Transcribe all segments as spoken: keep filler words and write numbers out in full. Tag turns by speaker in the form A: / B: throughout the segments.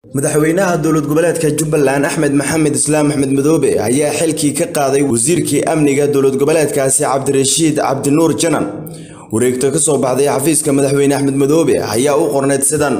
A: madaxweynaha dowlad goboleedka Jubbaland Axmed Maxamed Islaam Axmed Madoobe ayaa xilkii ka qaaday wasiirkii amniga dowlad goboleedkaasi Cabdirashiid Cabdinuur Janan wareegto ka soo baxday xafiiska madaxweyne Axmed Madoobe ayaa u qorneed sidan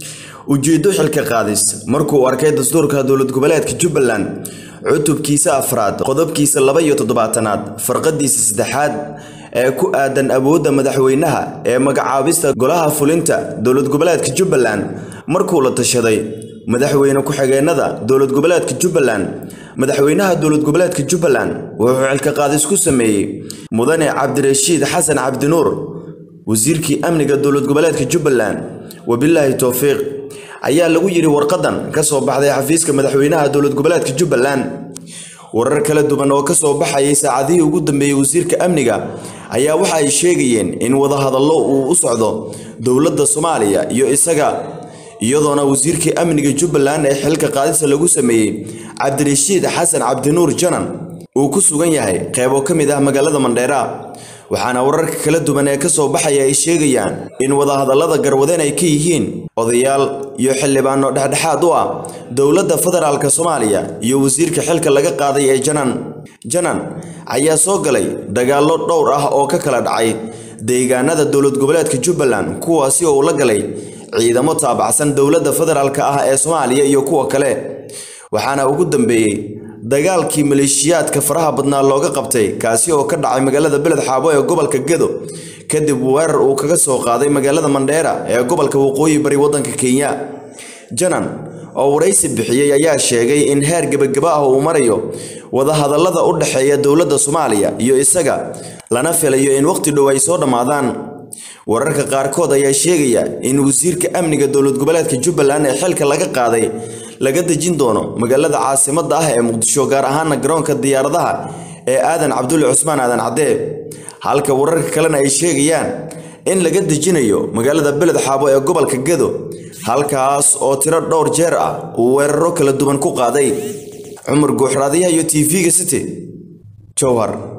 A: ujeedo xilka qaadis markuu arkay dastuurka dowlad goboleedka Jubbaland cutubkiisa afraad qodobkiisa laba iyo toddobaatanaad farqadiisa saddexaad ee ku aadan awoodda madaxweynaha ee magacaabista golaha fulinta dowlad goboleedka Jubbaland markuu la tashaday madaxweyne ku xigeenada dowlad goboleedka Jubbaland madaxweynaha dowlad goboleedka Jubbaland wuxuu xilka qaadis ku sameeyay mudane Cabdirashiid Xasan Cabdinuur wasiirkii amniga dowlad goboleedka Jubbaland wabillahi tawfiiq ayaa lagu yiri warqadan ka soo baxday xafiiska madaxweynaha dowlad goboleedka Jubbaland warar kala duwan oo ka soo baxay saacadii ugu dambeeyay wasiirka amniga ayaa waxa ay sheegayeen in wada hadallo uu u socdo dowladda Soomaaliya iyo isaga iyadoona wasiirkii amniga Jubbaland ee xilka qaadis lagu sameeyay Cabdirashiid Xasan Cabdinuur Janan uu ku sugan yahay qaybo kamid ah magaalada Mandheera waxaana wararka kala duwan ee ka soo baxay ay sheegayaan in wada hadallada garwadeen ay ka yihiin odayaal iyo xildhibaano dhexdhexaad u ah dowladda federaalka Soomaaliya iyo wasiirka xilka laga qaaday ee Janan Janan ayaa soo galay dagaallo dhowr ah oo ka kala dhacay deegaanada dowlad goboleedka Jubbaland kuwaasi oo la galay ciidamo taabacsan dowladda federaalka ah ee Soomaaliya iyo kuwa kale waxaana ugu dambeeyay dagaalkii maleeshiyaadka faraha badnaa looga qabtay kaasi oo ka dhacay magaalada Beled Xaabo ee gobolka Gedo kadib weerar uu kaga soo qaaday magaalada Mandheera ee gobolka Waqooyi Bari wadanka Kenya Janan oo waraysi bixiyay ayaa sheegay in heer gabagaba ah uu marayo wada hadallada u dhaxeeya dowladda Soomaaliya iyo isaga lana filayo in waqti dhow ay soo dhamaadaan wararka qaarkood ayaa sheegaya in wasiirka amniga dowlad goboleedka Jubbaland ee xilka laga qaaday laga dejin doono magaalada caasimadda ah ee Muqdisho gaar ahaan garoonka diyaaradaha ee Aadan Cabdulle Cusmaan Aadan Cadde halka wararka kalena ay sheegayaan in laga dejinayo magaalada Beled Xaabo ee gobolka Gedo halkaas oo tiro dhowr jeer ah uu weeraro kala duwan ku qaaday Cumar Guuxraadiyaha iyo T V-ga City Jowhar.